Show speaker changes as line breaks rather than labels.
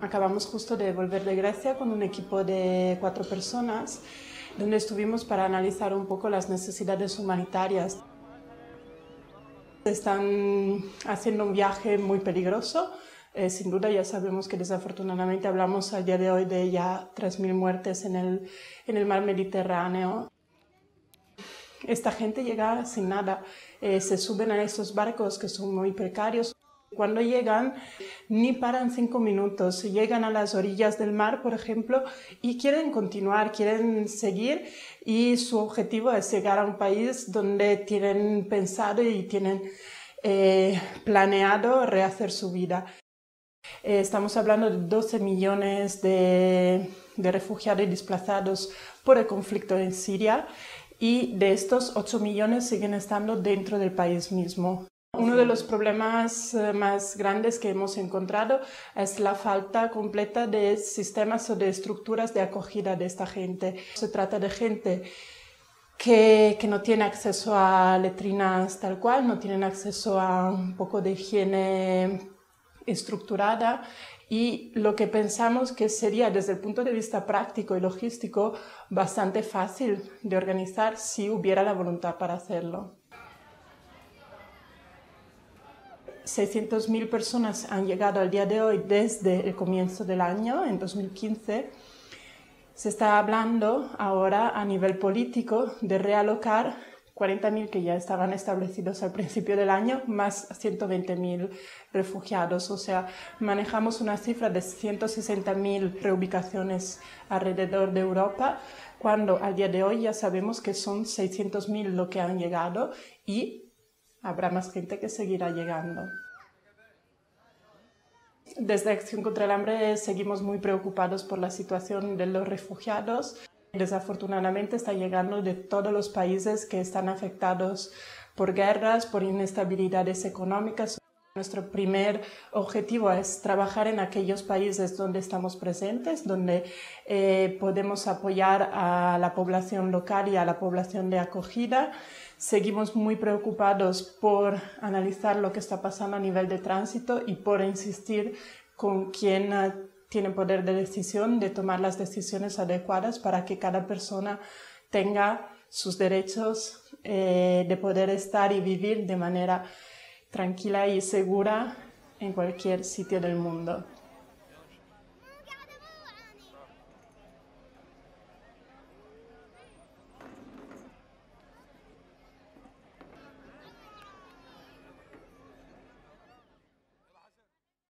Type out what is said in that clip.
Acabamos justo de volver de Grecia con un equipo de 4 personas, donde estuvimos para analizar un poco las necesidades humanitarias. Están haciendo un viaje muy peligroso. Sin duda ya sabemos que desafortunadamente hablamos al día de hoy de ya 3.000 muertes en el mar Mediterráneo. Esta gente llega sin nada, se suben a estos barcos que son muy precarios. Cuando llegan, ni paran 5 minutos, llegan a las orillas del mar, por ejemplo, y quieren continuar, quieren seguir, y su objetivo es llegar a un país donde tienen pensado y tienen planeado rehacer su vida. Estamos hablando de 12 millones de refugiados y desplazados por el conflicto en Siria, y de estos 8 millones siguen estando dentro del país mismo. Uno de los problemas más grandes que hemos encontrado es la falta completa de sistemas o de estructuras de acogida de esta gente. Se trata de gente que no tiene acceso a letrinas tal cual, no tienen acceso a un poco de higiene estructurada, y lo que pensamos que sería desde el punto de vista práctico y logístico bastante fácil de organizar si hubiera la voluntad para hacerlo. 600.000 personas han llegado al día de hoy desde el comienzo del año, en 2015. Se está hablando ahora a nivel político de realocar 40.000 que ya estaban establecidos al principio del año, más 120.000 refugiados. O sea, manejamos una cifra de 160.000 reubicaciones alrededor de Europa, cuando al día de hoy ya sabemos que son 600.000 lo que han llegado, y habrá más gente que seguirá llegando. Desde Acción contra el Hambre seguimos muy preocupados por la situación de los refugiados. Desafortunadamente está llegando de todos los países que están afectados por guerras, por inestabilidades económicas. Nuestro primer objetivo es trabajar en aquellos países donde estamos presentes, donde podemos apoyar a la población local y a la población de acogida. Seguimos muy preocupados por analizar lo que está pasando a nivel de tránsito y por insistir con quien tiene poder de decisión de tomar las decisiones adecuadas para que cada persona tenga sus derechos de poder estar y vivir de manera tranquila y segura en cualquier sitio del mundo.